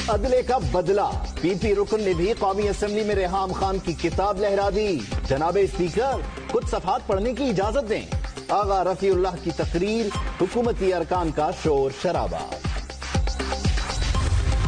अदले का बदला, पीपी रुकन ने भी कौमी असेंबली में रेहाम खान की किताब लहरा दी। जनाबे स्पीकर, कुछ सफात पढ़ने की इजाजत दें। आगा रफीउल्लाह की तकरीर, हुकूमती अरकान का शोर शराबा।